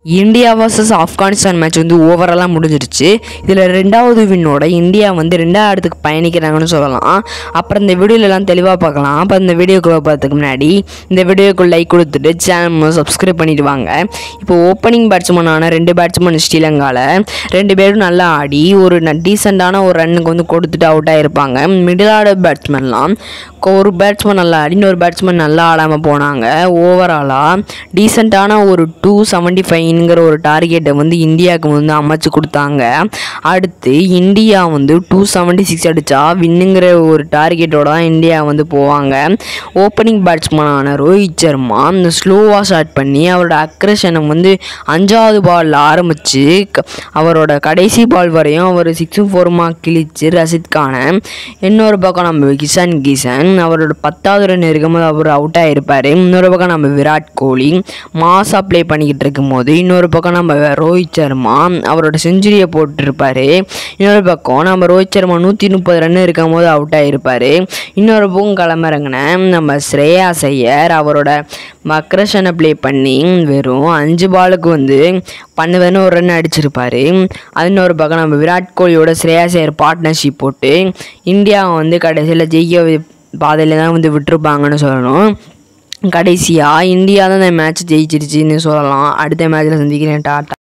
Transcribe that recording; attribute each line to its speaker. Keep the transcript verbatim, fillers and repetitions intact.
Speaker 1: India versus Afghanistan match வந்து ஓவராலாக முடிஞ்சிருச்சு. இதில் ரெண்டாவது வின்னோட இந்தியா வந்து ரெண்டாவது இடத்துக்கு பயணிக்கிறாங்கன்னு சொல்லலாம். அப்புறம் இந்த வீடியோலலாம் தெளிவாக பார்க்கலாம். அப்போ இந்த வீடியோக்குள்ளே பார்த்துக்கு முன்னாடி இந்த வீடியோக்கு லைக் கொடுத்துட்டு சேனல் சப்ஸ்கிரைப் பண்ணிட்டு வாங்க. இப்போ ஓப்பனிங் பேட்ஸ்மேனான ரெண்டு பேட்ஸ்மேன் ஸ்ரீலங்காவில் ரெண்டு பேரும் நல்லா ஆடி ஒரு டீசெண்டான ஒரு ரன்னுக்கு வந்து கொடுத்துட்டு அவுட் ஆகிருப்பாங்க. மிடில் ஆர்டர் பேட்ஸ்மேன்லாம் ஒரு பேட்ஸ்மேன் நல்லா ஆடி இன்னொரு பேட்ஸ்மேன் நல்லா ஆடாமல் போனாங்க. ஓவராலாக டீசெண்டான ஒரு டூ செவன்ட்டி ஃபைவ்ங்கிற ஒரு டார்கெட்டை வந்து இந்தியாவுக்கு வந்து அமைச்சு கொடுத்தாங்க. அடுத்து இந்தியா வந்து டூ செவன்ட்டி சிக்ஸ் அடித்தா வின்னுங்கிற ஒரு டார்கெட்டோட தான் இந்தியா வந்து போவாங்க. ஓப்பனிங் பேட்ஸ்மேனான ரோஹித் சர்மா இந்த ஸ்லோவாக ஸ்டார்ட் பண்ணி அவரோட அக்ரஷனை வந்து அஞ்சாவது பாலில் ஆரம்பித்து அவரோட கடைசி பால் வரையும் அவர் சிக்ஸும் ஃபோருமா கிழிச்சு ரசித் கானை. இன்னொரு பக்கம் நம்ம கிஷன் கிஷன் அவரோட பத்தாவது ரன் இருக்கும்போது அவர் அவுட் ஆகிருப்பார். இன்னொரு பக்கம் நம்ம விராட் கோலி மாஸாக ப்ளே பண்ணிக்கிட்டு இருக்கும்போது இன்னொரு பக்கம் நம்ம ரோஹித் சர்மா அவரோட செஞ்சுரியை போட்டிருப்பார். இன்னொரு பக்கம் நம்ம ரோஹித் சர்மா நூற்றி முப்பது ரன் இருக்கும் போது அவுட் ஆகிருப்பார். இன்னொரு பக்கம் கிளம்புறங்கின நம்ம ஸ்ரேயாஸ் ஐயர் அவரோட அக்ரஷனை ப்ளே பண்ணி வெறும் அஞ்சு பாலுக்கு வந்து பன்னெண்டு ஒரு ரன் அடிச்சிருப்பார். அது இன்னொரு பக்கம் நம்ம விராட் கோலியோட ஸ்ரேயாஸ் ஐயர் பார்ட்னர்ஷிப் போட்டு இந்தியாவை வந்து கடைசியில் ஜெயிக்க பாதையில் தான் வந்து விட்டுருப்பாங்கன்னு சொல்லணும். கடைசியாக இந்தியா தான் இந்த மேட்ச் ஜெயிச்சிருச்சுன்னு சொல்லலாம். அடுத்த மேட்ச்சில் சந்திக்கிறேன். டாட்டா.